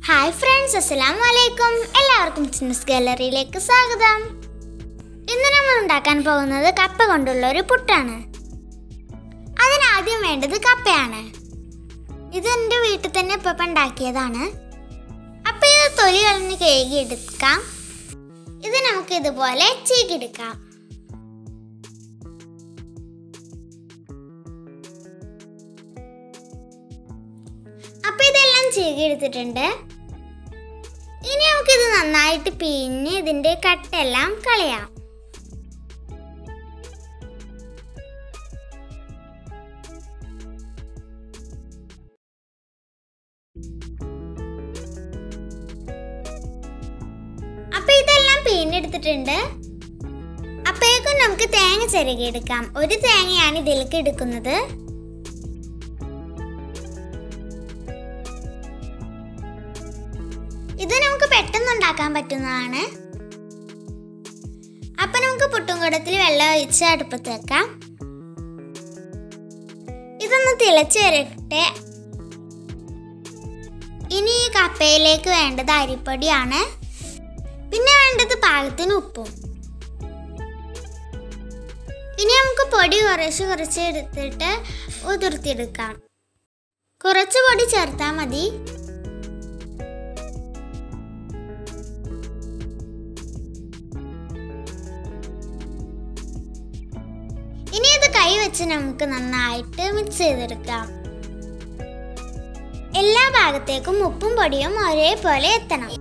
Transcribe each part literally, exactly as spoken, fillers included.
Hi friends, അസ്സലാമു അലൈക്കും. എല്ലാവർക്കും ചിന്നസ് ഗാലറിയിലേക്ക് സ്വാഗതം. ഇന്ന് നമ്മൾ ഉണ്ടാക്കാൻ പോകുന്നത് കപ്പ കൊണ്ടുള്ള ഒരു പുട്ടാണ്. അതിനാദ്യം വേണ്ടത് കപ്പയാണ്. ഇത് എൻ്റെ വീട്ടിൽ തന്നെ ഇപ്പം ഉണ്ടാക്കിയതാണ്. അപ്പം ഇത് തൊലി കളഞ്ഞ് കഴുകിയെടുക്കാം. ഇത് നമുക്ക് ഇതുപോലെ ചീകിയെടുക്കാം. അപ്പം ഇതെല്ലാം ചീകിയെടുത്തിട്ടുണ്ട്. ഇനി നമുക്കിത് നന്നായിട്ട് പിഴിഞ്ഞ് ഇതിൻ്റെ കട്ടെല്ലാം കളയാം. അപ്പം ഇതെല്ലാം പിഴിഞ്ഞെടുത്തിട്ടുണ്ട്. അപ്പോഴേക്കും നമുക്ക് തേങ്ങ ചിരകിയെടുക്കാം. ഒരു തേങ്ങയാണ് ഇതിലേക്ക് എടുക്കുന്നത്. ഇത് നമുക്ക് പെട്ടെന്ന് ഉണ്ടാക്കാൻ പറ്റുന്നതാണ്. അപ്പൊ നമുക്ക് പുട്ടുംകുടത്തിൽ വെള്ളം ഒഴിച്ച് അടുപ്പത്ത് വെക്കാം. ഇതൊന്ന് തിളച്ച് വരട്ടെ. ഇനി ഈ കപ്പയിലേക്ക് വേണ്ടത് അരിപ്പൊടിയാണ്. പിന്നെ വേണ്ടത് പാകത്തിന് ഉപ്പും. ഇനി നമുക്ക് പൊടി കുറച്ച് കുറച്ച് എടുത്തിട്ട് ഉതിർത്തിയെടുക്കാം. കുറച്ച് പൊടി ചേർത്താൽ മതി. ഇനി ഇത് കൈ വെച്ച് നമുക്ക് നന്നായിട്ട് മിക്സ് ചെയ്തെടുക്കാം. എല്ലാ ഭാഗത്തേക്കും ഉപ്പും പൊടിയും ഒരേപോലെ എത്തണം.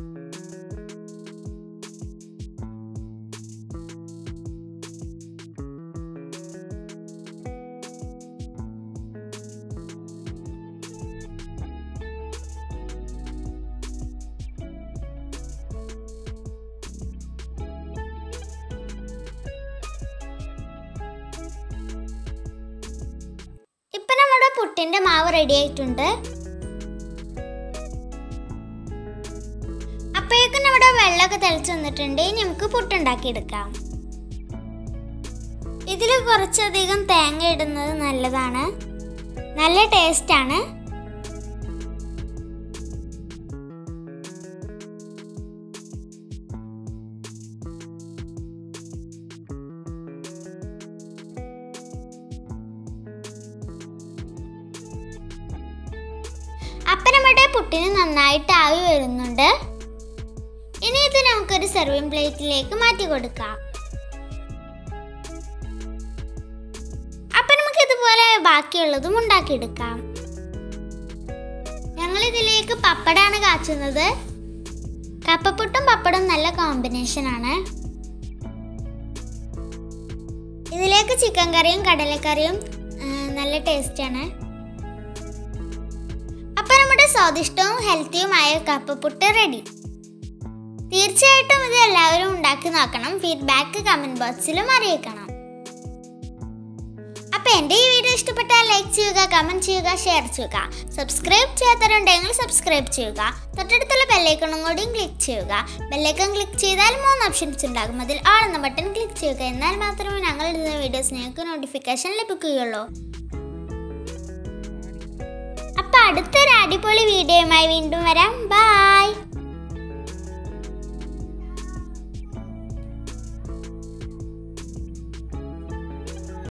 ഇപ്പൊ നമ്മുടെ പുട്ടിന്റെ മാവ് റെഡി ആയിട്ടുണ്ട്. അപ്പോഴേക്കും നമ്മുടെ വെള്ളമൊക്കെ തിളച്ച് വന്നിട്ടുണ്ട്. ഇനി നമുക്ക് പുട്ടുണ്ടാക്കി എടുക്കാം. ഇതിൽ കുറച്ചധികം തേങ്ങ ഇടുന്നത് നല്ലതാണ്. നല്ല ടേസ്റ്റ് ആണ്. അപ്പം നമ്മുടെ പുട്ടിന് നന്നായിട്ട് ആവി വരുന്നുണ്ട്. ഇനി ഇത് നമുക്കൊരു സെർവിങ് പ്ലേറ്റിലേക്ക് മാറ്റി കൊടുക്കാം. അപ്പം നമുക്ക് ഇതുപോലെ ബാക്കിയുള്ളതും ഉണ്ടാക്കിയെടുക്കാം. ഞങ്ങൾ ഇതിലേക്ക് പപ്പടാണ് കാച്ചുന്നത്. കപ്പപ്പുട്ടും പപ്പടും നല്ല കോമ്പിനേഷൻ ആണ്. ഇതിലേക്ക് ചിക്കൻ കറിയും കടലക്കറിയും നല്ല ടേസ്റ്റാണ്. അപ്പം നമ്മുടെ സ്വാദിഷ്ടവും ഹെൽത്തിയുമായ കപ്പപ്പുട്ട് റെഡി. തീർച്ചയായിട്ടും ഇത് എല്ലാവരും ഉണ്ടാക്കി നോക്കണം. ഫീഡ്ബാക്ക് കമന്റ് ബോക്സിലും അറിയിക്കണം. അപ്പം എൻ്റെ ഈ വീഡിയോ ഇഷ്ടപ്പെട്ടാൽ ലൈക്ക് ചെയ്യുക, കമന്റ് ചെയ്യുക, ഷെയർ ചെയ്യുക. സബ്സ്ക്രൈബ് ചെയ്യാത്തവരുണ്ടെങ്കിൽ സബ്സ്ക്രൈബ് ചെയ്യുക. തൊട്ടടുത്തുള്ള ബെല്ലൈക്കണും കൂടിയും ക്ലിക്ക് ചെയ്യുക. ബെല്ലൈക്കൺ ക്ലിക്ക് ചെയ്താൽ മൂന്ന് ഓപ്ഷൻസ് ഉണ്ടാകും. അതിൽ ആൾ എന്ന ബട്ടൺ ക്ലിക്ക് ചെയ്യുക. എന്നാൽ മാത്രമേ ഞങ്ങൾ ഇടുന്ന വീഡിയോസ് നിങ്ങൾക്ക് നോട്ടിഫിക്കേഷൻ ലഭിക്കുകയുള്ളൂ. അടുത്തൊരു അടിപൊളി വീഡിയോയുമായി വീണ്ടും വരാം. ബൈ.